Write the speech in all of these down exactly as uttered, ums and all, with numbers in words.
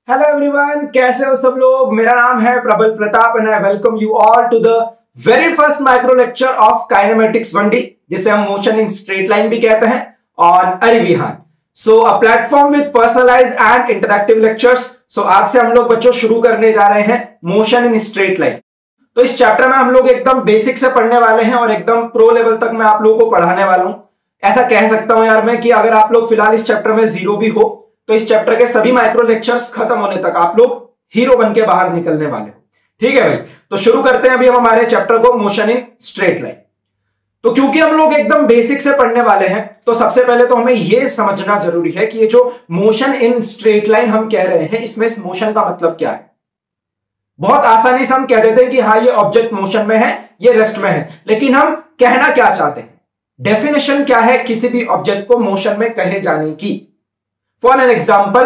Hello everyone, कैसे हो सब लोग। मेरा नाम है Prabal Pratap and I welcome you all to the very first micro lecture of kinematics one D, जिसे हम मोशन इन स्ट्रेट लाइन भी कहते हैं, on Arivihan. So a platform with personalised and interactive lectures. So आज से हम लोग बच्चों शुरू करने जा रहे हैं मोशन इन स्ट्रेट लाइन। तो इस चैप्टर में हम लोग एकदम बेसिक से पढ़ने वाले हैं और एकदम प्रो लेवल तक मैं आप लोगों को पढ़ाने वाला हूं। ऐसा कह सकता हूं यार मैं कि अगर आप लोग फिलहाल इस चैप्टर में जीरो भी हो तो इस चैप्टर के सभी माइक्रो लेक्चर्स खत्म होने तक आप लोग हीरो बन के बाहर निकलने वाले हो। ठीक है भाई, तो शुरू करते हैं अभी हम हमारे चैप्टर को, मोशन इन स्ट्रेट लाइन। तो क्योंकि हम लोग एकदम बेसिक से पढ़ने वाले हैं तो सबसे पहले तो हमें यह समझना जरूरी है कि ये जो मोशन इन स्ट्रेट लाइन हम कह रहे हैं, इसमें इस मोशन का मतलब क्या है। बहुत आसानी से हम कह देते हैं कि हाँ ये ऑब्जेक्ट मोशन में है, ये रेस्ट में है, लेकिन हम कहना क्या चाहते हैं, डेफिनेशन क्या है किसी भी ऑब्जेक्ट को मोशन में कहे जाने की। फॉर एन एग्जाम्पल,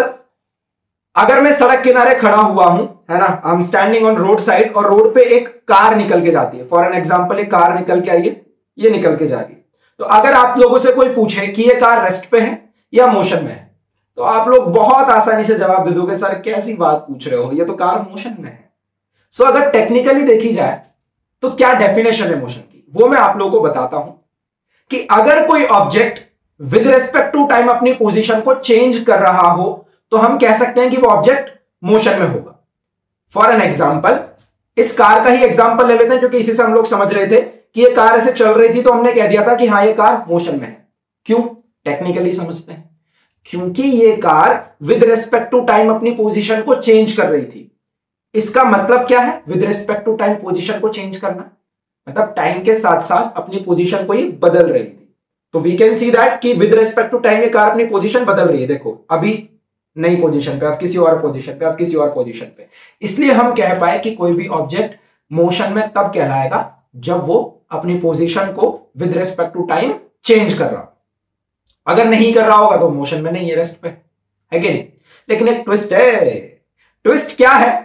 अगर मैं सड़क किनारे खड़ा हुआ हूं, है ना, I am standing on road side और रोड पे एक कार निकल के जाती है। फॉर एन एग्जाम्पल, एक कार निकल के आई है, ये निकल के जा रही है। तो अगर आप लोगों से कोई पूछे कि ये कार रेस्ट पे है या मोशन में है, तो आप लोग बहुत आसानी से जवाब दे दोगे, सर कैसी बात पूछ रहे हो, ये तो कार मोशन में है। सो so, अगर टेक्निकली देखी जाए तो क्या डेफिनेशन है मोशन की, वो मैं आप लोगों को बताता हूं कि अगर कोई object with respect to time अपनी पोजीशन को चेंज कर रहा हो तो हम कह सकते हैं कि वो ऑब्जेक्ट मोशन में होगा। फॉर एन एग्जाम्पल, इस कार का ही एग्जाम्पल ले लेते हैं क्योंकि इसी से हम लोग समझ रहे थे कि ये कार ऐसे चल रही थी तो हमने कह दिया था कि हाँ ये कार मोशन में है। क्यों? टेक्निकली समझते हैं, क्योंकि ये car with respect to time अपनी पोजीशन को चेंज कर रही थी। इसका मतलब क्या है with respect to time position को चेंज करना, मतलब टाइम के साथ साथ अपनी पोजीशन को ही बदल रही थी। तो वी कैन सी दैट कि विद रेस्पेक्ट टू टाइम ये कार अपनी पोजीशन बदल रही है। देखो अभी नई पोजीशन पे, अब किसी और पोजीशन पे, अब किसी और पोजीशन पे। इसलिए हम कह पाए कि कोई भी ऑब्जेक्ट मोशन में तब कहलाएगा जब वो अपनी पोजीशन को with respect to time change कर रहा हो। अगर नहीं कर रहा होगा तो मोशन में नहीं है, रेस्ट पे है कि नहीं। लेकिन एक ट्विस्ट है। ट्विस्ट क्या है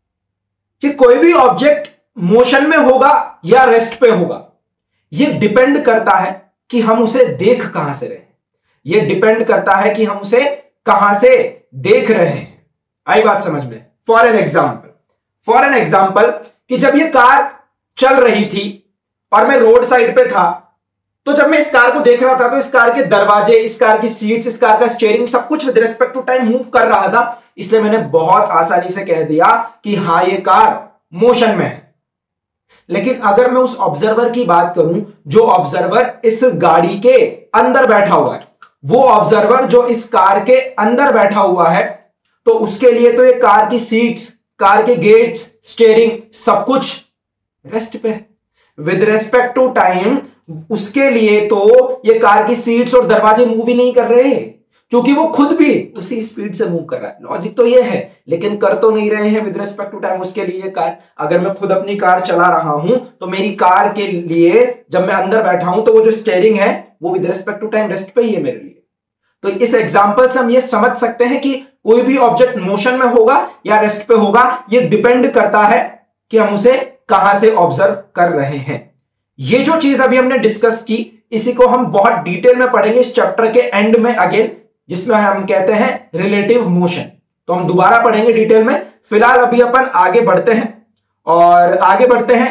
कि कोई भी ऑब्जेक्ट मोशन में होगा या रेस्ट पे होगा, ये डिपेंड करता है कि हम उसे देख कहां से रहे हैं। यह डिपेंड करता है कि हम उसे कहां से देख रहे हैं। आई बात समझ में? For an example for an example कि जब यह कार चल रही थी और मैं रोड साइड पे था, तो जब मैं इस कार को देख रहा था तो इस कार के दरवाजे, इस कार की सीट्स, इस कार का स्टीयरिंग, सब कुछ with respect to time move कर रहा था। इसलिए मैंने बहुत आसानी से कह दिया कि हाँ ये कार मोशन में है। लेकिन अगर मैं उस ऑब्जर्वर की बात करूं जो ऑब्जर्वर इस गाड़ी के अंदर बैठा हुआ है, वो ऑब्जर्वर जो इस कार के अंदर बैठा हुआ है, तो उसके लिए तो ये कार की सीट्स, कार के गेट्स, स्टीयरिंग, सब कुछ रेस्ट पे है। विद रेस्पेक्ट टू टाइम उसके लिए तो ये कार की सीट्स और दरवाजे मूव ही नहीं कर रहे हैं, क्योंकि वो खुद भी उसी स्पीड से मूव कर रहा है। लॉजिक तो ये है, लेकिन कर तो नहीं रहे हैं विद रिस्पेक्ट टू टाइम उसके लिए कार। अगर मैं खुद अपनी कार चला रहा हूं तो मेरी कार के लिए जब मैं अंदर बैठा हूं तो वो जो स्टीयरिंग है वो with respect to time rest पे ही है मेरे लिए। तो इस एग्जांपल से हम ये समझ सकते हैं कि कोई भी ऑब्जेक्ट मोशन में होगा या रेस्ट पे होगा, ये डिपेंड करता है कि हम उसे कहां से ऑब्जर्व कर रहे हैं। ये जो चीज अभी हमने डिस्कस की, इसी को हम बहुत डिटेल में पढ़ेंगे इस चैप्टर के एंड में अगेन, जिसमें हम कहते हैं रिलेटिव मोशन। तो हम दोबारा पढ़ेंगे डिटेल में। फिलहाल अभी अपन आगे बढ़ते हैं और आगे बढ़ते हैं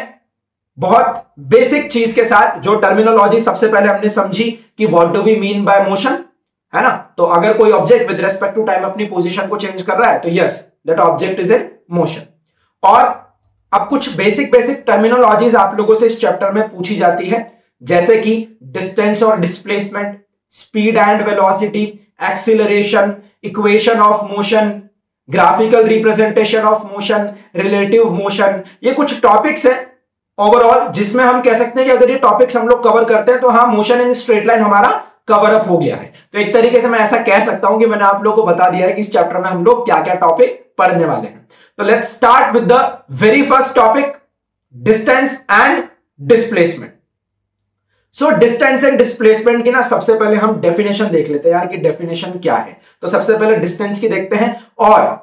बहुत बेसिक चीज के साथ, जो टर्मिनोलॉजी सबसे पहले हमने समझी कि what do we mean by motion, है ना। तो अगर कोई object with respect to time अपनी पोजीशन को चेंज कर रहा है तो yes, that object is a motion. और अब कुछ बेसिक बेसिक टर्मिनोलॉजीज आप लोगों से इस चैप्टर में पूछी जाती है, जैसे कि डिस्टेंस और displacement, speed and velocity, acceleration, equation of motion, graphical representation of motion, relative motion. ये कुछ टॉपिक्स हैं ओवरऑल, जिसमें हम कह सकते हैं कि अगर ये टॉपिक्स हम लोग कवर करते हैं तो हाँ मोशन इन स्ट्रेट लाइन हमारा कवर अप हो गया है। तो एक तरीके से मैं ऐसा कह सकता हूं कि मैंने आप लोगों को बता दिया है कि इस चैप्टर में हम लोग क्या क्या टॉपिक पढ़ने वाले हैं। तो let's start with the very first topic, distance and displacement. So distance and displacement की ना सबसे पहले हम डेफिनेशन देख लेते हैं यार कि डेफिनेशन क्या है। तो सबसे पहले डिस्टेंस की देखते हैं, और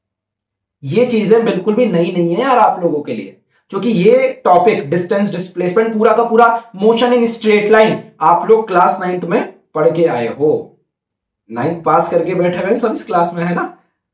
ये चीजें बिल्कुल भी नई नहीं है यार आप लोगों के लिए, क्योंकि ये टॉपिक डिस्टेंस डिस्प्लेसमेंट पूरा का पूरा मोशन इन स्ट्रेट लाइन आप लोग क्लास नाइन्थ में पढ़ के आए हो। नाइन्थ पास करके बैठे हुए सब इस क्लास में, है ना।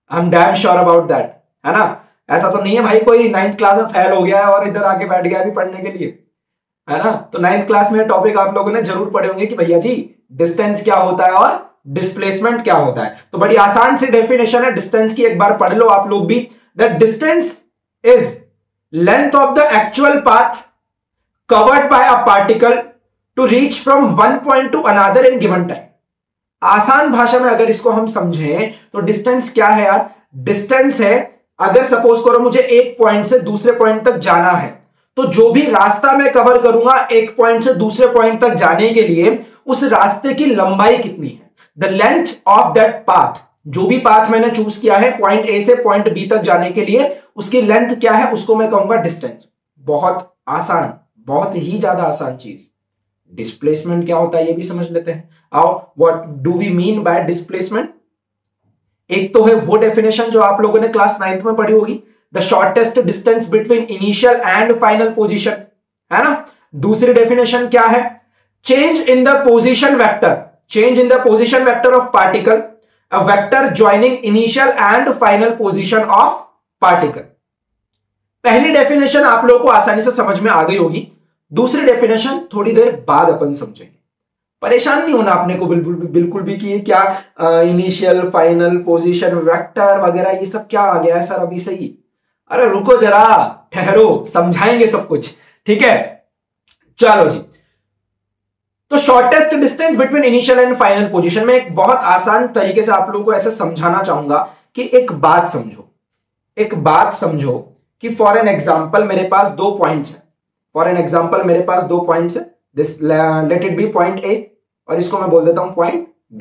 I am damn sure about that, है ना। ऐसा तो नहीं है भाई कोई नाइन्थ क्लास में फेल हो गया है और इधर आके बैठ गया भी पढ़ने के लिए, है ना। तो नाइन्थ क्लास में टॉपिक आप लोगों ने जरूर पढ़े होंगे कि भैया जी डिस्टेंस क्या होता है और डिस्प्लेसमेंट क्या होता है। तो बड़ी आसान सी डेफिनेशन है डिस्टेंस की, एक बार पढ़ लो आप लोग भी। The distance is length of the actual path covered by a particle to reach from one point to another in given time. आसान भाषा में अगर इसको हम समझें तो डिस्टेंस क्या है यार, डिस्टेंस है अगर सपोज करो मुझे एक पॉइंट से दूसरे पॉइंट तक जाना है, तो जो भी रास्ता मैं कवर करूंगा एक पॉइंट से दूसरे पॉइंट तक जाने के लिए, उस रास्ते की लंबाई कितनी है, the length of that path. जो भी पाथ मैंने चूज किया है पॉइंट ए से पॉइंट बी तक जाने के लिए, उसकी लेंथ क्या है, उसको मैं कहूंगा डिस्टेंस। बहुत आसान, बहुत ही ज्यादा आसान चीज। डिस्प्लेसमेंट क्या होता है ये भी समझ लेते हैं। आओ, what do we mean by displacement. एक तो है वो डेफिनेशन जो आप लोगों ने क्लास नाइन्थ में पढ़ी होगी, the shortest distance between initial and final position, है ना। दूसरी डेफिनेशन क्या है, change in the position vector, change in the position vector of particle, a vector joining initial and final position of particle. पहली definition आप लोगों को आसानी से समझ में आ गई होगी, दूसरी डेफिनेशन थोड़ी देर बाद अपन समझेंगे। परेशान नहीं होना आपने को बिल्कुल बिल्कुल भी कि क्या इनिशियल फाइनल पोजीशन वेक्टर वगैरह ये सब क्या आ गया है सर अभी सही। अरे रुको जरा, ठहरो, समझाएंगे सब कुछ, ठीक है। चलो जी, तो shortest distance between initial and final position में एक बहुत आसान तरीके से आप लोगों को ऐसे समझाना चाहूंगा कि एक बात समझो, एक बात समझो कि फॉर एन एग्जांपल मेरे पास दो पॉइंट्स हैं, फॉर एन एग्जांपल मेरे पास दो पॉइंट्स है, this let it be point A और इसको मैं बोल देता हूं पॉइंट बी।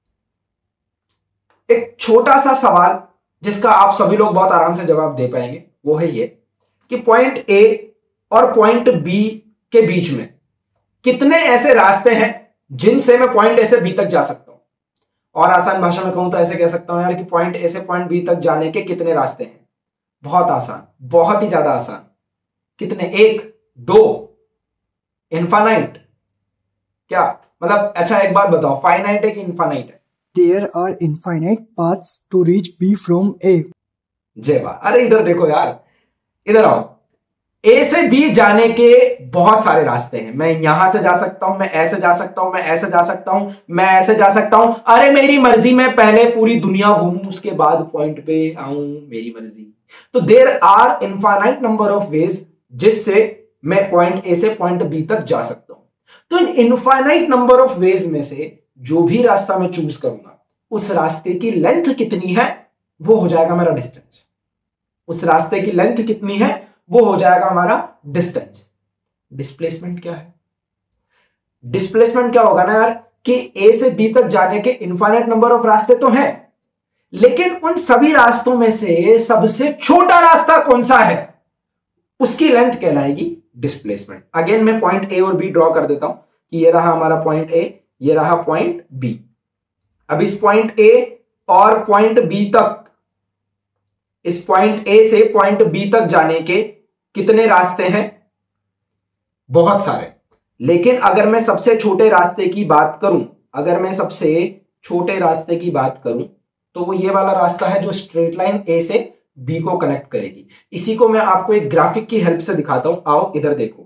एक छोटा सा सवाल जिसका आप सभी लोग बहुत आराम से जवाब दे पाएंगे वो है ये कि पॉइंट ए और पॉइंट बी के बीच में कितने ऐसे रास्ते हैं जिनसे मैं पॉइंट ए से बी तक जा सकता हूं। और आसान भाषा में कहूं तो ऐसे कह सकता हूं यार कि पॉइंट ए से पॉइंट बी तक जाने के कितने रास्ते हैं। बहुत आसान, बहुत ही ज्यादा आसान। कितने, एक, दो, इनफाइनाइट, क्या मतलब। अच्छा एक बात बताओ, फाइनाइट है कि इनफाइनाइट है। There are infinite paths to reach B from A. जय वाह। अरे इधर देखो यार, इधर आओ। ए से बी जाने के बहुत सारे रास्ते हैं। मैं यहां से जा सकता हूं, मैं ऐसे जा सकता हूं, मैं ऐसे जा सकता हूं, मैं ऐसे जा सकता हूं। अरे मेरी मर्जी, मैं पहले पूरी दुनिया घूमूं उसके बाद पॉइंट पे आऊं, मेरी मर्जी। तो there are infinite number of ways जिससे मैं पॉइंट ए से पॉइंट बी तक जा सकता हूं। तो इन इनफाइनाइट नंबर ऑफ वेज में से जो भी रास्ता मैं चूज करूंगा उस रास्ते की लेंथ कितनी है वो हो जाएगा मेरा डिस्टेंस। उस रास्ते की लेंथ कितनी है वो हो जाएगा हमारा डिस्टेंस। डिस्प्लेसमेंट क्या है, डिस्प्लेसमेंट क्या होगा ना यार कि ए से बी तक जाने के इनफाइनाइट नंबर ऑफ रास्ते तो हैं, लेकिन उन सभी रास्तों में से सबसे छोटा रास्ता कौन सा है उसकी लेंथ कहलाएगी डिस्प्लेसमेंट। अगेन मैं पॉइंट ए और बी ड्रॉ कर देता हूं कि ये रहा हमारा पॉइंट ए, ये रहा पॉइंट बी। अब इस पॉइंट ए और पॉइंट बी तक, इस पॉइंट ए से पॉइंट बी तक जाने के कितने रास्ते हैं, बहुत सारे। लेकिन अगर मैं सबसे छोटे रास्ते की बात करूं, अगर मैं सबसे छोटे रास्ते की बात करूं तो वो ये वाला रास्ता है जो स्ट्रेट लाइन ए से बी को कनेक्ट करेगी। इसी को मैं आपको एक ग्राफिक की हेल्प से दिखाता हूं। आओ इधर देखो,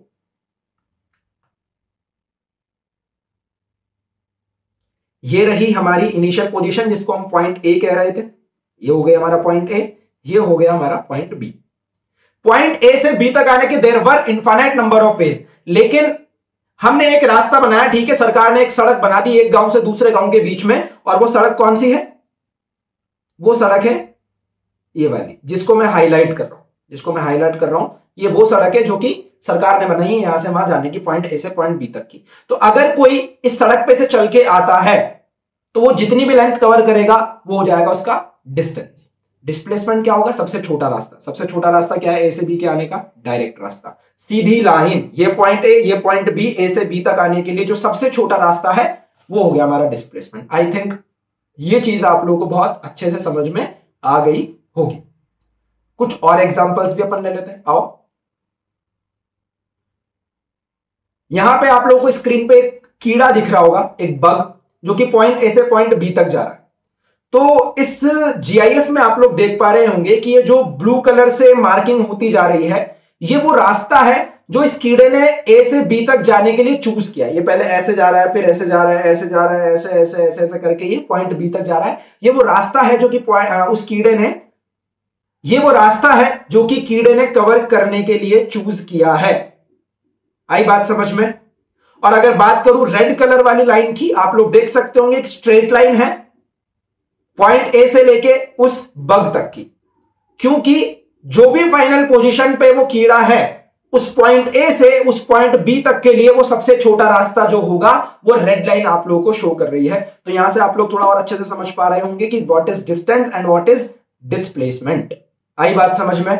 ये रही हमारी इनिशियल पोजीशन जिसको हम पॉइंट ए कह रहे थे। ये हो गया हमारा पॉइंट ए, ये हो गया हमारा पॉइंट बी। पॉइंट ए से बी तक आने के there were infinite number of ways, लेकिन हमने एक रास्ता बनाया, ठीक है, सरकार ने एक सड़क बना दी एक गांव से दूसरे गांव के बीच में, और वो सड़क कौन सी है, वो सड़क है ये वाली जिसको मैं हाईलाइट कर रहा हूं, जिसको मैं हाईलाइट कर रहा हूं ये वो सड़क है जो कि सरकार ने बनाई है यहां से वहां जाने की, पॉइंट ए से पॉइंट बी तक की। तो अगर कोई इस सड़क पे से चल के आता है तो वो जितनी भी लेंथ कवर करेगा वो हो जाएगा उसका डिस्टेंस। डिस्प्लेसमेंट क्या होगा, सबसे छोटा रास्ता। सबसे छोटा रास्ता क्या है, ए से बी के आने का डायरेक्ट रास्ता, सीधी लाइन। ये पॉइंट ए, ये पॉइंट बी, ए से बी तक आने के लिए जो सबसे छोटा रास्ता है वो हो गया हमारा डिस्प्लेसमेंट। आई थिंक ये चीज आप लोगों को बहुत अच्छे से समझ में आ गई होगी। कुछ और एग्जांपल्स भी अपन ले लेते हैं। आओ, यहां पे आप लोगों को स्क्रीन पे एक कीड़ा दिख रहा होगा, एक बग, जो कि पॉइंट ए से पॉइंट बी तक जा रहा है। तो इस जीआईएफ में आप लोग देख पा रहे होंगे कि ये जो ब्लू कलर से मार्किंग होती जा रही है, ये वो रास्ता है जो इस कीड़े ने ए से बी तक जाने के लिए चूज किया। ये पहले ऐसे जा रहा है, फिर ऐसे जा रहा है, ऐसे जा रहा है, ऐसे ऐसे ऐसे ऐसे करके ये पॉइंट बी तक जा रहा है। ये वो रास्ता है जो कि उस कीड़े ने ये वो रास्ता है जो कि कीड़े ने कवर करने के लिए चूज किया है। आई बात समझ में? और अगर बात करूं रेड कलर वाली लाइन की, आप लोग देख सकते होंगे एक स्ट्रेट लाइन है पॉइंट ए से लेके उस बग तक की, क्योंकि जो भी फाइनल पोजीशन पे वो कीड़ा है उस पॉइंट ए से उस पॉइंट बी तक के लिए वो सबसे छोटा रास्ता जो होगा वो रेड लाइन आप लोगों को शो कर रही है। तो यहां से आप लोग थोड़ा और अच्छे से समझ पा रहे होंगे कि what is distance and what is displacement. आई बात समझ में?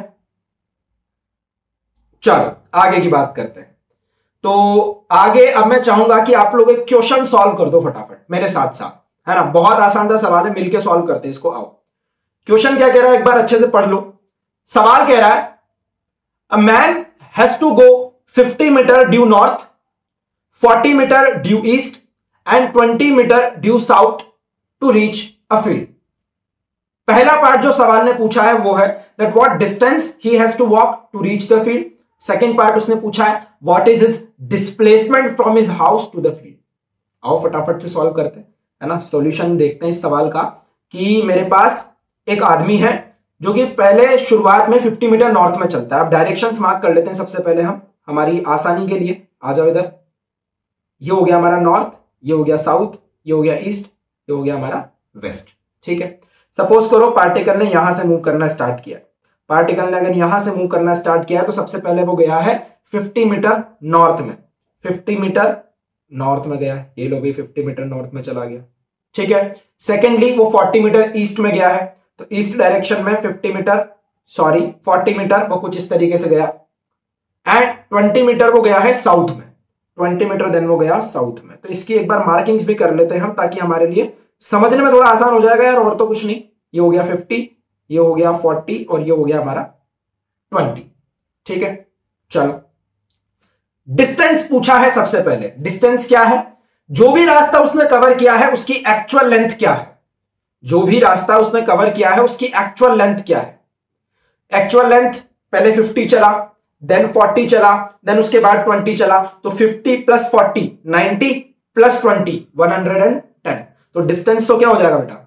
चलो आगे की बात करते हैं। तो आगे अब मैं चाहूंगा कि आप लोग एक क्वेश्चन सॉल्व कर दो फटाफट मेरे साथ साथ, है ना। बहुत आसान सा सवाल है, मिलके सॉल्व करते हैं इसको। आओ, क्वेश्चन क्या कह रहा है एक बार अच्छे से पढ़ लो। सवाल कह रहा है a man has to go fifty metre due north, forty metre due east and twenty metre due south to reach a field. पहला पार्ट जो सवाल ने पूछा है वो है that what distance he has to walk to reach the field. Second part उसने पूछा है what is his displacement from his house to the field. आओ फटाफट से सॉल्व करते हैं, है ना। सॉल्यूशन देखते हैं इस सवाल का कि मेरे पास एक आदमी है जो कि पहले शुरुआत में फिफ्टी मीटर नॉर्थ में चलता है। अब डायरेक्शंस मार्क कर लेते हैं सबसे पहले हम, हमारी आसानी के लिए। आ जाओ इधर। ये हो गया हमारा नॉर्थ, ये हो गया साउथ, ये हो गया ईस्ट, ये हो गया हमारा वेस्ट। ठीक है, सपोज करो पार्टिकल ने यहां से मूव करना स्टार्ट किया। पार्टिकल ने अगर यहां से मूव करना स्टार्ट किया तो सबसे पहले वो गया है फिफ्टी मीटर नॉर्थ में। फिफ्टी मीटर नॉर्थ में गया है, ये लो भी फिफ्टी मीटर नॉर्थ में चला गया। ठीक है, सेकेंडली वो फोर्टी मीटर ईस्ट में गया है, तो ईस्ट डायरेक्शन में fifty metre sorry forty metre वो कुछ इस तरीके से गया। एंड ट्वेंटी मीटर वो गया है साउथ में, ट्वेंटी मीटर देन वो गया साउथ में। तो इसकी एक बार मार्किंग्स भी कर लेते हैं हम, ताकि हमारे लिए समझने में थोड़ा आसान हो जाएगा यार, और तो कुछ नहीं। ये हो गया फिफ्टी, ये हो गया फोर्टी और ये हो गया हमारा ट्वेंटी। ठीक है, चलो डिस्टेंस पूछा है सबसे पहले। डिस्टेंस क्या है? जो भी रास्ता उसने कवर किया है उसकी एक्चुअल लेंथ क्या है। जो भी रास्ता उसने कवर किया है उसकी एक्चुअल लेंथ क्या है। एक्चुअल लेंथ पहले फिफ्टी चला, देन फोर्टी चला, देन उसके बाद ट्वेंटी चला। तो fifty plus forty ninety plus twenty one hundred ten. तो डिस्टेंस तो क्या हो जाएगा बेटा?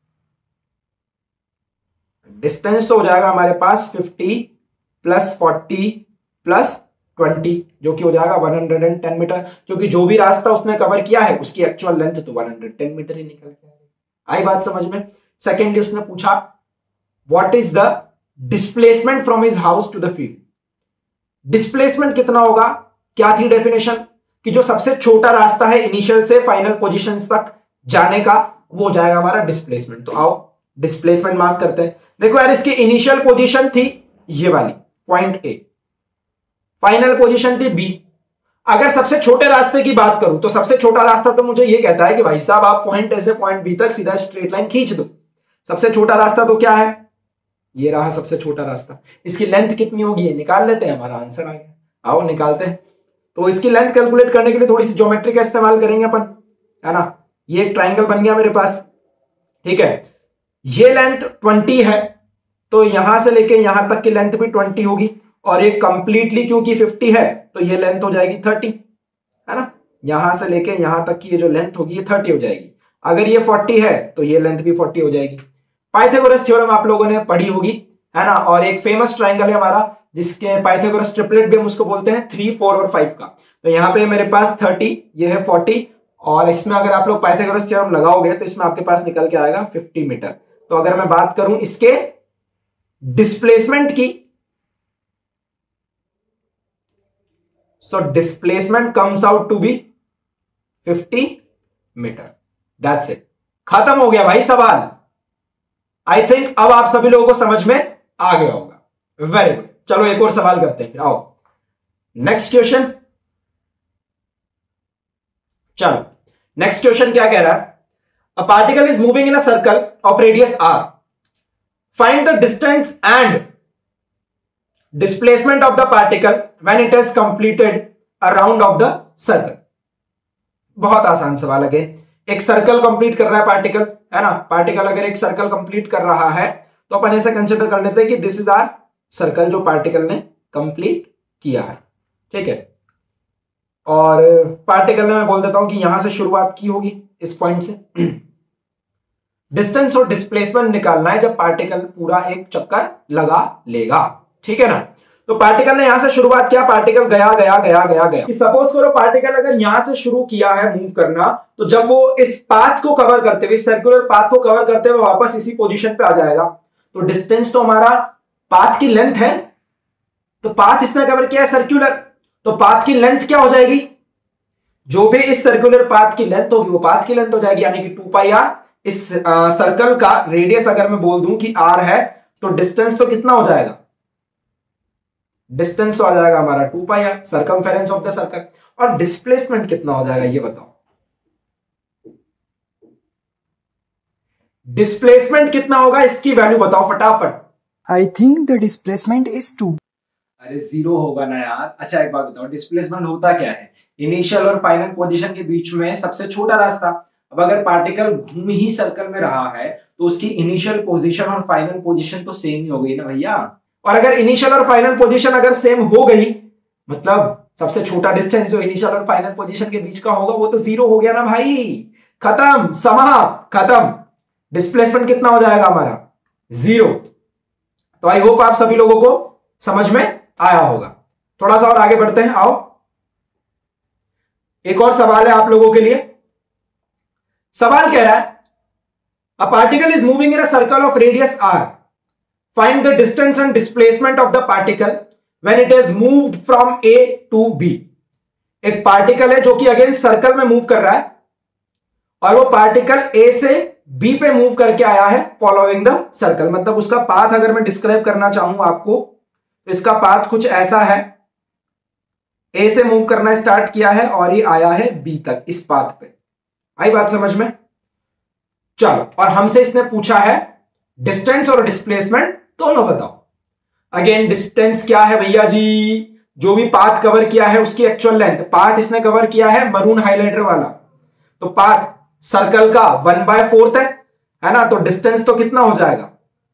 डिस्टेंस तो हो जाएगा हमारे पास fifty plus forty plus twenty, जो कि हो जाएगा वन हंड्रेड टेन मीटर, क्योंकि जो भी रास्ता उसने कवर किया है उसकी एक्चुअल लेंथ तो वन हंड्रेड टेन मीटर ही निकल के आई बात समझ में? सेकेंडली उसने पूछा what is the displacement from his house to the field. Displacement कितना होगा? क्या थी डेफिनेशन? कि जो सबसे छोटा रास्ता है इनिशियल से फाइनल पोजीशंस तक जाने का, वो हो जाएगा हमारा डिस्प्लेसमेंट। तो आओ डिस्प्लेसमेंट मार्क करते हैं। देखो यार, इसकी इनिशियल पोजीशन थी ये वाली पॉइंट ए, फाइनल पोजीशन थी बी। अगर सबसे छोटे रास्ते की बात करूं तो सबसे छोटा रास्ता तो मुझे ये कहता है कि भाई साहब आप पॉइंट ए से पॉइंट बी तक सीधा स्ट्रेट लाइन खींच दो। सबसे छोटा रास्ता तो क्या है? ये रहा सबसे छोटा रास्ता। इसकी लेंथ कितनी होगी निकाल लेते हैं, हमारा आंसर आ गया। आओ निकालते हैं। तो इसकी लेंथ कैलकुलेट करने के लिए थोड़ी सी ज्योमेट्री का इस्तेमाल करेंगे अपन, है ना। ये एक ट्राइंगल बन गया मेरे पास। ठीक है, ये लेंथ ट्वेंटी है तो यहां से लेके यहां तक की लेंथ भी ट्वेंटी होगी, और ये कंप्लीटली क्योंकि फिफ्टी है तो ये लेंथ हो जाएगी थर्टी, है ना। यहां से लेके यहां तक की ये जो लेंथ होगी ये थर्टी हो जाएगी। अगर ये फोर्टी है तो ये लेंथ भी फोर्टी हो जाएगी। पाइथागोरस थ्योरम आप लोगों ने पढ़ी होगी, है ना। और एक फेमस ट्राइंगल है हमारा जिसके पाइथागोरस ट्रिपलेट भी हम उसको बोलते हैं, थ्री फोर और फाइव का। तो यहाँ पे मेरे पास थर्टी, ये है फोर्टी, और इसमें अगर आप लोग पाइथागोरस थ्योरम लगाओगे तो इसमें आपके पास निकल के आएगा फिफ्टी मीटर। तो अगर मैं बात करूं इसके डिस्प्लेसमेंट की, so displacement comes out to be fifty metre. That's it, खत्म हो गया भाई सवाल। आई थिंक अब आप सभी लोगों को समझ में आ गया होगा। वेरी गुड, चलो एक और सवाल करते हैं फिर। आओ नेक्स्ट क्वेश्चन। चलो नेक्स्ट क्वेश्चन क्या कह रहा है? A particle is moving in a circle of radius R, find the distance and displacement of the particle when it has completed a round of the circle। बहुत आसान सवाल है। एक सर्कल कंप्लीट कर रहा है पार्टिकल, है ना, पार्टिकल अगर एक सर्कल कंप्लीट कर रहा है तो अपन ऐसे कंसिडर कर लेते हैं कि दिस इज आर सर्कल जो पार्टिकल ने कंप्लीट किया है, ठीक है। और पार्टिकल ने मैं बोल देता हूं कि यहां से शुरुआत की होगी इस पॉइंट से। डिस्टेंस और डिस्प्लेसमेंट निकालना है जब पार्टिकल पूरा एक चक्कर लगा लेगा, ठीक है ना। तो पार्टिकल ने यहां से शुरुआत किया, पार्टिकल गया गया गया गया गया सपोज करो पार्टिकल अगर यहां से शुरू किया है मूव करना, तो जब वो इस पाथ को कवर करते हुए, सर्कुलर पाथ को कवर करते हुए वापस इसी पोजीशन पे आ जाएगा, तो डिस्टेंस तो हमारा पाथ की लेंथ है, तो पाथ इसने कवर किया है सर्कुलर, तो पाथ की लेंथ क्या हो जाएगी, जो भी इस सर्कुलर पाथ की लेंथ होगी वो पाथ की लेंथ हो जाएगी, यानी कि टू पाई आर। इस सर्कल का रेडियस अगर मैं बोल दूं कि आर है, तो डिस्टेंस तो कितना हो जाएगा, डिस्टेंस तो आ जाएगा हमारा two pi R, circumference of the circle. और डिस्प्लेसमेंट कितना हो जाएगा ये बताओ, डिस्प्लेसमेंट कितना होगा इसकी वैल्यू बताओ फटाफट। I think the displacement is two. अरे जीरो होगा ना यार। अच्छा एक बात बताओ, डिस्प्लेसमेंट होता क्या है, इनिशियल और फाइनल पोजीशन के बीच में सबसे छोटा रास्ता। अब अगर पार्टिकल घूम ही सर्कल में रहा है तो उसकी इनिशियल पोजीशन और फाइनल पोजीशन तो सेम ही हो गई ना भैया। और अगर इनिशियल और फाइनल पोजीशन अगर सेम हो गई, मतलब सबसे छोटा डिस्टेंस जो इनिशियल और फाइनल पोजीशन के बीच का होगा वो तो जीरो हो गया ना भाई, खत्म, समाप्त, खत्म। डिस्प्लेसमेंट कितना हो जाएगा हमारा, जीरो। तो आई होप आप सभी लोगों को समझ में आया होगा। थोड़ा सा और आगे बढ़ते हैं, आओ। एक और सवाल है आप लोगों के लिए। सवाल कह रहा है, a particle is moving in a circle of radius R, find the distance and displacement of the particle when it is moved from A to B. एक पार्टिकल है जो कि अगेन सर्कल में मूव कर रहा है और वो पार्टिकल ए से बी पे मूव करके आया है फॉलोइंग द सर्कल। मतलब उसका पाथ अगर मैं डिस्क्राइब करना चाहूं आपको तो इसका पाथ कुछ ऐसा है, ए से मूव करना स्टार्ट किया है और ये आया है बी तक इस पाथ पे। आई बात समझ में? चलो, और हमसे इसने पूछा है डिस्टेंस और डिस्प्लेसमेंट दोनों बताओ। अगेन डिस्टेंस क्या है भैया जी, जो भी पाथ कवर किया है उसकी एक्चुअल लेंथ। पाथ इसने कवर किया है मरून हाइलाइटर वाला, तो पाथ सर्कल का वन बाय फोर्थ है है ना, तो डिस्टेंस तो कितना हो जाएगा,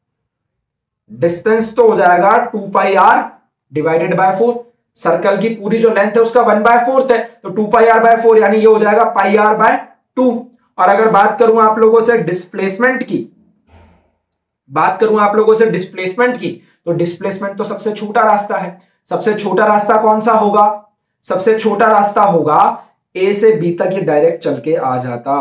डिस्टेंस तो हो जाएगा two pi R divided by four. Circle की पूरी जो लेंथ है उसका वन बाय फोर्थ है, तो two pi R by four, यानी ये हो जाएगा पाई आर बाय टू। और अगर बात करूं आप लोगों से डिस्प्लेसमेंट की, बात करूं आप लोगों से डिस्प्लेसमेंट की, तो डिस्प्लेसमेंट तो सबसे छोटा रास्ता है। सबसे छोटा रास्ता कौन सा होगा, सबसे छोटा रास्ता होगा ए से बी तक ये डायरेक्ट चल के आ जाता।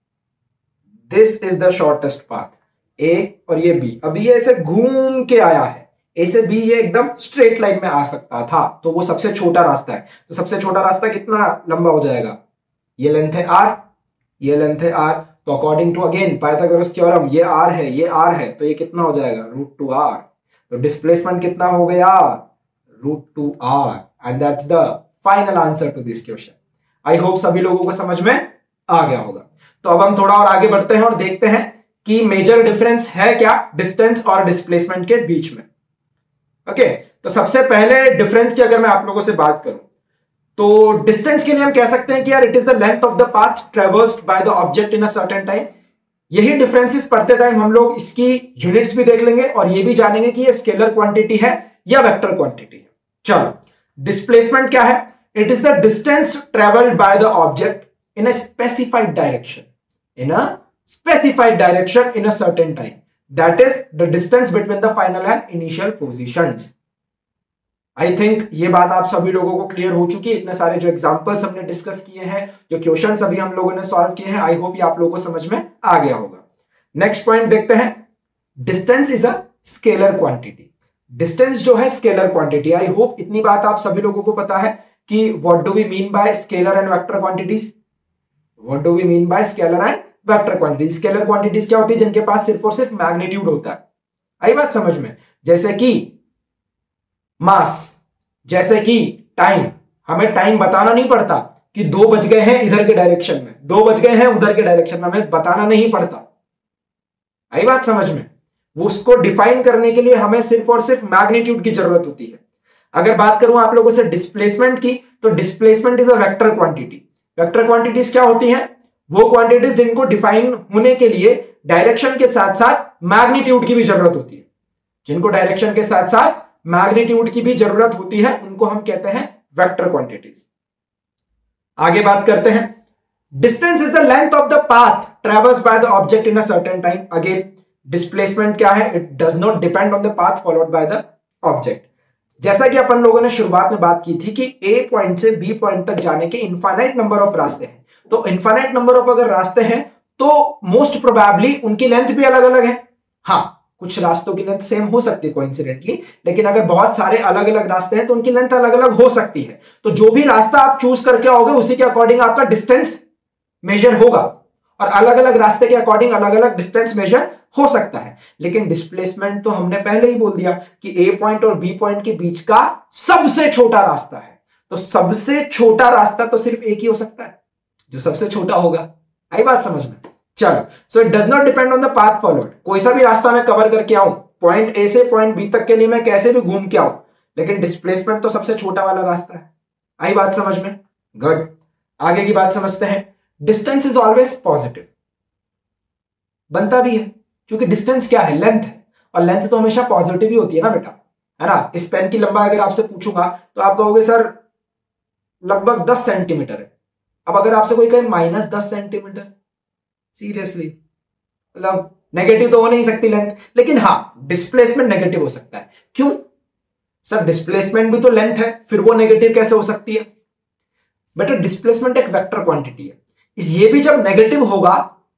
This is the shortest path, A और ये बी। अभी ये ऐसे घूम के आया है, ए से बी ये एकदम स्ट्रेट लाइन में आ सकता था, तो वो सबसे छोटा रास्ता है। तो सबसे छोटा रास्ता कितना लंबा हो जाएगा, ये लेंथ है आर, ये लेंथ है आर, तो according to again Pythagoras theorem ये आर है, ये आर है, तो ये कितना हो जाएगा रूट टू आर। तो डिस्प्लेसमेंट कितना हो गया, root two R. And that's the final answer to this question. I hope सभी लोगों को समझ में आ गया होगा। तो अब हम थोड़ा और आगे बढ़ते हैं और देखते हैं कि मेजर डिफरेंस है क्या डिस्टेंस और डिस्प्लेसमेंट के बीच में। ओके okay, तो सबसे पहले डिफरेंस की अगर मैं आप लोगों से बात करूं तो डिस्टेंस के लिए हम कह सकते हैं कि यार it is the length of the path traversed by the object in a certain time. यही डिफरेंसेस पढ़ते टाइम हम लोग इसकी यूनिट्स भी देख लेंगे और ये भी जानेंगे कि ये स्केलर क्वांटिटी है या वेक्टर क्वांटिटी है। चलो, डिस्प्लेसमेंट क्या है, it is the distance travelled by the object in a specified direction, in a specified direction in a certain time. That is the distance between the final and initial positions. I think ये बात आप सभी लोगों को clear हो चुकी है। इतने सारे जो एग्जांपल्स हमने डिस्कस किए हैं, जो क्वेश्चंस अभी हम लोगों ने सॉल्व किए हैं, आई होप ये आप लोगों को समझ में आ गया होगा। नेक्स्ट पॉइंट देखते हैं, distance is a scalar quantity. Distance जो है स्केलर क्वांटिटी। आई होप इतनी बात आप सभी लोगों को पता है कि what do we mean by scalar and vector quantities. What do we mean by scalar and vector quantities? Scalar quantities क्या होती है, जिनके पास सिर्फ और सिर्फ मैग्नीट्यूड होता है। आई बात समझ में? जैसे कि मास, जैसे कि टाइम। हमें टाइम बताना नहीं पड़ता कि दो बज गए हैं इधर के डायरेक्शन में, दो बज गए हैं उधर के डायरेक्शन में, हमें बताना नहीं पड़ता। आई बात समझ में? वो उसको डिफाइन करने के लिए हमें सिर्फ और सिर्फ मैग्नीट्यूड की जरूरत होती है। अगर बात करूं आप लोगों से डिस्प्लेसमेंट की, तो displacement is a vector quantity. Vector quantities क्या होती हैं, वो क्वांटिटीज जिनको डिफाइन होने के लिए डायरेक्शन के साथ साथ मैग्नीट्यूड की भी जरूरत होती है, जिनको डायरेक्शन के साथ साथ मैग्नीट्यूड की भी जरूरत होती है, उनको हम कहते हैं वेक्टर क्वांटिटीज। आगे बात करते हैं, distance is the length of the path traverse by the object in a certain time. Again displacement क्या है, it does not depend on the path followed by the object. जैसा कि अपन लोगों ने शुरुआत में बात की थी कि ए पॉइंट से बी पॉइंट तक जाने के इनफाइनाइट नंबर ऑफ रास्ते हैं, तो इनफाइनाइट नंबर ऑफ अगर रास्ते हैं तो मोस्ट प्रोबेबली उनकी लेंथ भी अलग अलग है। हाँ, कुछ रास्तों की लेंथ सेम हो सकती है कोइंसिडेंटली, लेकिन अगर बहुत सारे अलग अलग रास्ते हैं तो उनकी लेंथ अलग अलग हो सकती है। तो जो भी रास्ता आप चूज करके आओगे उसी के अकॉर्डिंग आपका डिस्टेंस मेजर होगा, और अलग अलग रास्ते के अकॉर्डिंग अलग अलग डिस्टेंस मेजर हो सकता है। लेकिन डिस्प्लेसमेंट तो हमने पहले ही बोल दिया कि ए पॉइंट और बी पॉइंट के बीच का सबसे छोटा रास्ता है, तो सबसे छोटा रास्ता तो सिर्फ एक ही हो सकता है, जो सबसे छोटा होगा। आई बात समझ में? चलो, so it does not depend on the path followed. कोई सा भी रास्ता मैं कवर करके आऊं, पॉइंट ए से पॉइंट बी तक के लिए मैं कैसे भी घूम के आऊं, लेकिन डिस्प्लेसमेंट तो सबसे छोटा वाला रास्ता है। आई बात समझ में? गुड। आगे की बात समझते हैं, डिस्टेंस इज ऑलवेज पॉजिटिव। बनता भी है क्योंकि डिस्टेंस क्या है, लेंथ है, और लेंथ तो हमेशा पॉजिटिव ही होती है ना बेटा, है ना। इस पेन की लंबाई अगर आपसे पूछूंगा तो आप कहोगे सर लगभग दस सेंटीमीटर है। अब अगर आपसे कोई कहे माइनस दस सेंटीमीटर, सीरियसली मतलब नेगेटिव तो हो नहीं सकती लेंथ, लेकिन हाँ डिस्प्लेसमेंट नेगेटिव हो सकता है। क्यों सर? डिस्प्लेसमेंट भी तो लेंथ है, फिर वो नेगेटिव कैसे हो सकती है? बेटा डिस्प्लेसमेंट एक वेक्टर क्वांटिटी है, इस ये भी जब नेगेटिव होगा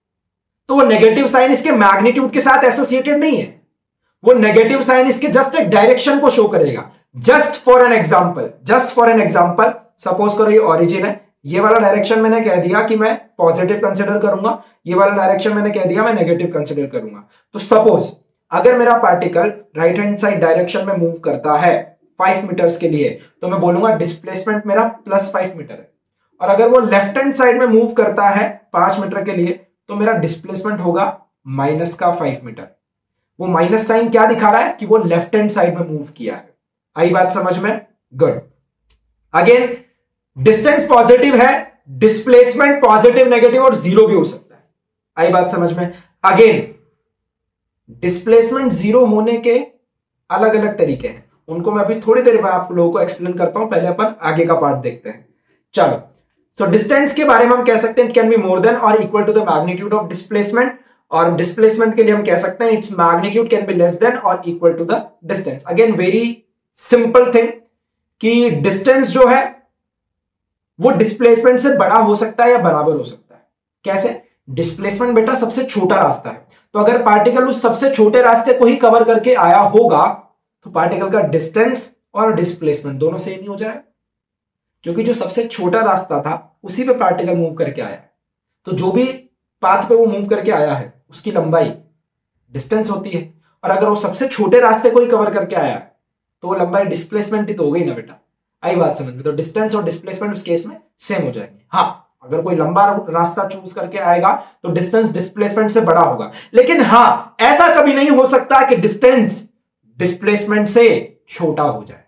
तो वो नेगेटिव साइन इसके मैग्नीट्यूड के साथ एसोसिएटेड नहीं है, वो नेगेटिव साइन इसके जस्ट एक डायरेक्शन को शो करेगा। Just for an example, just for an example suppose करो ये ओरिजिन है, ये वाला डायरेक्शन मैंने कह दिया कि मैं पॉजिटिव कंसीडर करूंगा, ये वाला डायरेक्शन मैंने कह दिया मैं नेगेटिव कंसीडर करूंगा। तो सपोज अगर मेरा particle right hand side direction में मूव करता है फाइव मीटर्स के लिए, तो मैं बोलूंगा डिस्प्लेसमेंट मेरा प्लस फाइव मीटर है। और अगर वो लेफ्ट हैंड साइड में मूव करता है पांच मीटर के लिए, तो मेरा डिस्प्लेसमेंट होगा माइनस का फाइव मीटर। वो माइनस साइन क्या दिखा रहा है कि वो लेफ्ट हैंड साइड में मूव किया है। आई बात समझ में? गुड। अगेन डिस्टेंस पॉजिटिव है, डिस्प्लेसमेंट पॉजिटिव, नेगेटिव और जीरो भी हो सकता है। आई बात समझ में? अगेन डिस्प्लेसमेंट जीरो होने के अलग अलग तरीके हैं, उनको मैं अभी थोड़ी देर में आप लोगों को एक्सप्लेन करता हूं, पहले अपन आगे का पार्ट देखते हैं। चलो, सो so, डिस्टेंस के बारे में हम कह सकते हैं it can be more than और equal to the magnitude of displacement, और डिस्प्लेसमेंट के लिए हम कह सकते हैं its magnitude can be less than और equal to the distance. Again very simple thing कि डिस्टेंस जो है वो डिस्प्लेसमेंट से बड़ा हो सकता है या बराबर हो सकता है। कैसे? डिस्प्लेसमेंट बेटा सबसे छोटा रास्ता है, तो अगर पार्टिकल उस सबसे छोटे रास्ते को ही कवर करके आया होगा तो पार्टिकल का डिस्टेंस और डिस्प्लेसमेंट दोनों सेम ही हो जाएगा, क्योंकि जो सबसे छोटा रास्ता था उसी पे पार्टिकल मूव करके आया है। तो जो भी पाथ पे वो मूव करके आया है उसकी लंबाई डिस्टेंस होती है, और अगर वो सबसे छोटे रास्ते को ही कवर करके आया है तो वो लंबाई डिस्प्लेसमेंट ही तो हो गई ना बेटा। आई बात समझ में? तो डिस्टेंस और डिस्प्लेसमेंट उस केस में सेम हो जाएंगे। हाँ, अगर कोई लंबा रास्ता चूज करके आएगा तो डिस्टेंस डिस्प्लेसमेंट से बड़ा होगा, लेकिन हाँ ऐसा कभी नहीं हो सकता कि डिस्टेंस डिस्प्लेसमेंट से छोटा हो जाए।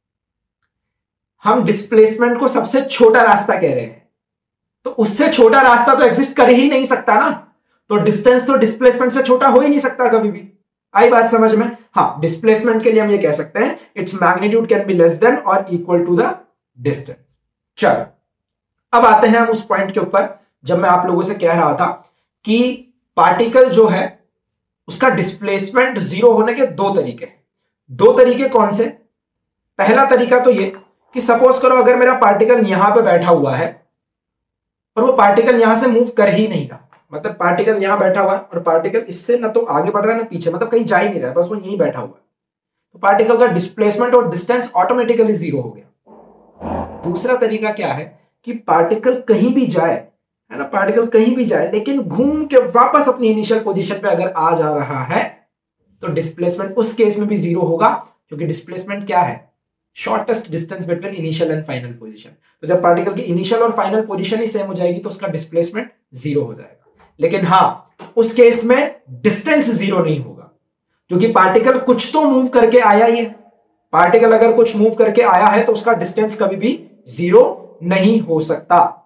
हम डिस्प्लेसमेंट को सबसे छोटा रास्ता कह रहे हैं, तो उससे छोटा रास्ता तो एग्जिस्ट कर ही नहीं सकता ना, तो डिस्टेंस तो डिस्प्लेसमेंट से छोटा हो ही नहीं सकता कभी भी। आई बात समझ में? हाँ, डिस्प्लेसमेंट के लिए हम ये कह सकते हैं its magnitude can be less than और इक्वल टू द डिस्टेंस। चलो, अब आते हैं हम उस पॉइंट के ऊपर जब मैं आप लोगों से कह रहा था कि पार्टिकल जो है उसका डिस्प्लेसमेंट जीरो होने के दो तरीके हैं। दो तरीके कौन से? पहला तरीका तो ये कि सपोज करो अगर मेरा पार्टिकल यहां पे बैठा हुआ है और वो पार्टिकल यहां से मूव कर ही नहीं रहा, मतलब पार्टिकल यहां बैठा हुआ है और पार्टिकल इससे ना तो आगे बढ़ रहा है ना पीछे, मतलब कहीं जा ही नहीं रहा है, बस वो यहीं बैठा हुआ है, तो पार्टिकल का डिस्प्लेसमेंट और डिस्टेंस ऑटोमेटिकली जीरो हो गया। दूसरा तरीका क्या है कि पार्टिकल कहीं भी जाए, है ना, पार्टिकल कहीं भी जाए लेकिन घूम के वापस अपनी इनिशियल पोजीशन पे अगर आ जा रहा है तो डिस्प्लेसमेंट उस केस में भी जीरो होगा, क्योंकि डिस्प्लेसमेंट क्या है? Shortest distance between initial and final position. तो जब पार्टिकल की इनिशियल और फाइनल पोजीशन ही सेम हो जाएगी तो उसका डिस्प्लेसमेंट जीरो हो जाएगा। लेकिन हाँ, उस केस में डिस्टेंस जीरो नहीं होगा, क्योंकि पार्टिकल कुछ तो मूव करके आया ही है। पार्टिकल अगर कुछ मूव करके आया है तो उसका डिस्टेंस कभी भी जीरो नहीं हो सकता।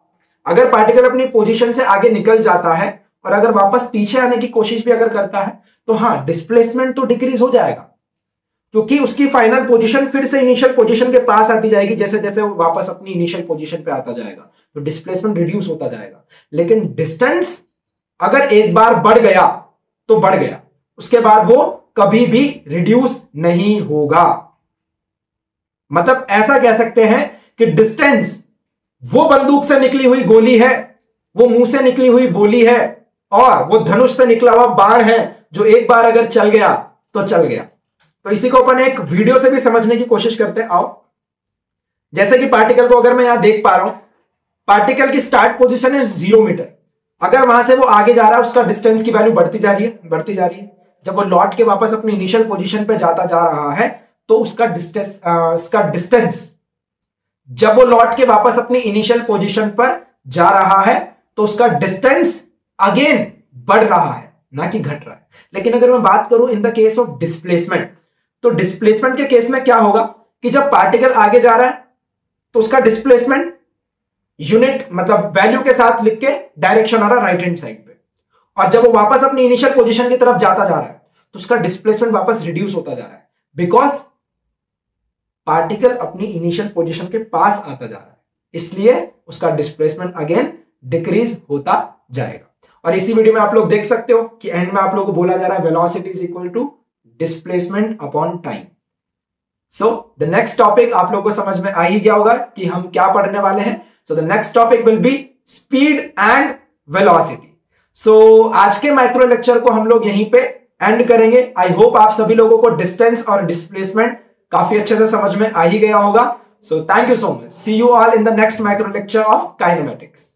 अगर पार्टिकल अपनी पोजीशन से आगे निकल जाता है और अगर वापस पीछे आने की कोशिश भी अगर करता है तो हाँ, डिस्प्लेसमेंट तो डिक्रीज हो जाएगा, क्योंकि उसकी फाइनल पोजीशन फिर से इनिशियल पोजीशन के पास आती जाएगी। जैसे जैसे वो वापस अपनी इनिशियल पोजीशन पे आता जाएगा तो डिस्प्लेसमेंट रिड्यूस होता जाएगा। लेकिन डिस्टेंस अगर एक बार बढ़ गया तो बढ़ गया, उसके बाद वो कभी भी रिड्यूस नहीं होगा। मतलब ऐसा कह सकते हैं कि डिस्टेंस वो बंदूक से निकली हुई गोली है, वो मुंह से निकली हुई बोली है, और वो धनुष से निकला हुआ बाण है जो एक बार अगर चल गया तो चल गया। तो इसी को अपन एक वीडियो से भी समझने की कोशिश करते हैं। आओ, जैसे कि पार्टिकल को अगर मैं यहां देख पा रहा हूं, पार्टिकल की स्टार्ट पोजीशन है जीरो मीटर। अगर वहां से वो आगे जा रहा है, उसका डिस्टेंस की वैल्यू बढ़ती जा रही है बढ़ती जा रही है जब वो लौट के वापस अपनी इनिशियल पोजीशन पे जाता जा रहा है तो उसका डिस्टेंस उसका डिस्टेंस जब वो लौट के वापस अपनी इनिशियल पोजीशन पर जा रहा है तो उसका डिस्टेंस अगेन बढ़ रहा है, ना कि घट रहा है। लेकिन अगर मैं बात करूं in the case of displacement, तो डिस्प्लेसमेंट के केस में क्या होगा कि जब पार्टिकल आगे जा रहा है तो उसका डिस्प्लेसमेंट यूनिट मतलब वैल्यू के साथ लिख के डायरेक्शन आ रहा है राइट हैंड साइड पे, और जब वो वापस अपनी इनिशियल पोजीशन की तरफ जाता जा रहा है तो उसका डिस्प्लेसमेंट वापस रिड्यूस होता जा रहा है, बिकॉज पार्टिकल अपनी इनिशियल पोजीशन के पास आता जा रहा है, इसलिए उसका डिस्प्लेसमेंट अगेन डिक्रीज होता जाएगा। और इसी वीडियो में आप लोग देख सकते हो कि एंड में आप लोगों को बोला जा रहा है velocity is equal to displacement upon time. So the next topic आप लोगों को समझ में आ ही गया होगा कि हम क्या पढ़ने वाले हैं। So the next topic will be speed and velocity. So आज के माइक्रो लेक्चर को हम लोग यहीं पे एंड करेंगे। आई होप आप सभी लोगों को डिस्टेंस और डिस्प्लेसमेंट काफी अच्छे से समझ में आ ही गया होगा। So thank you so much. See you all in the next micro lecture of kinematics.